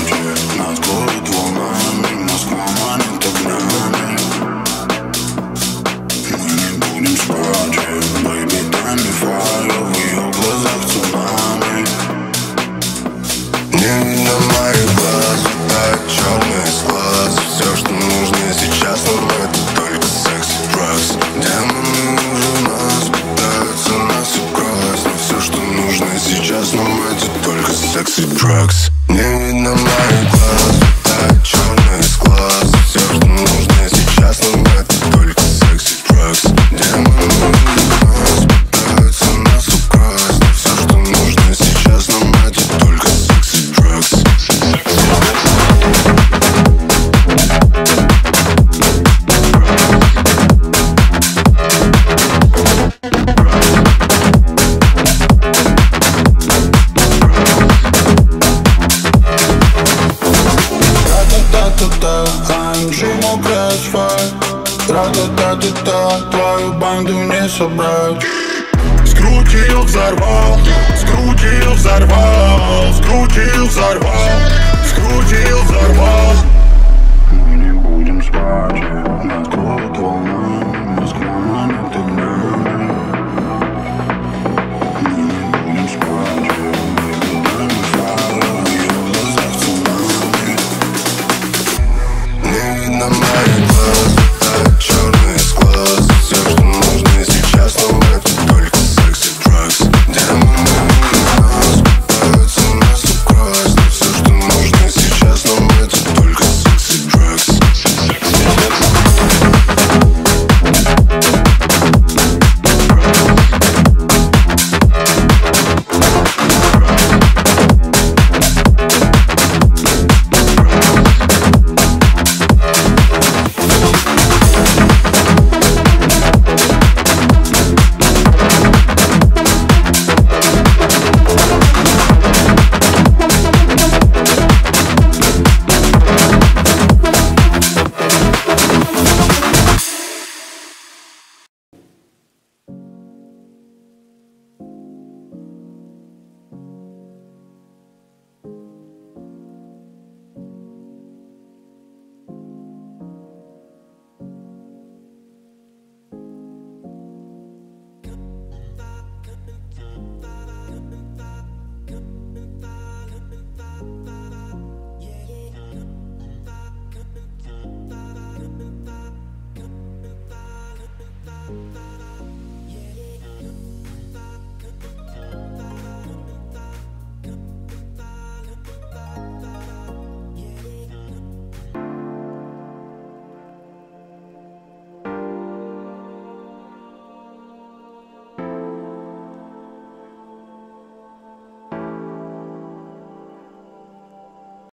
спать. Нас город волнами, Москва манит огнями. Мы не будем спать, baby, дай мне fire. В ее глазах цунами. Не видно моих глаз, да, черный глаз. Все, что нужно сейчас нам, это только секси drugs. Демоны уже нас пытаются нас украсть, но все, что нужно сейчас нам, это только секси drugs. Не видно моих глаз, да, черный глаз. Все, что нужно сейчас нам, это только секси drugs. Демоны уже нас пытаются нас украсть, но все, что нужно сейчас нам, это только секси drugs. AMG мокрый асфальт. Тра-та-та-та-та, твою банду не собрать. Скрутил, взорвал, скрутил, взорвал, скрутил, взорвал.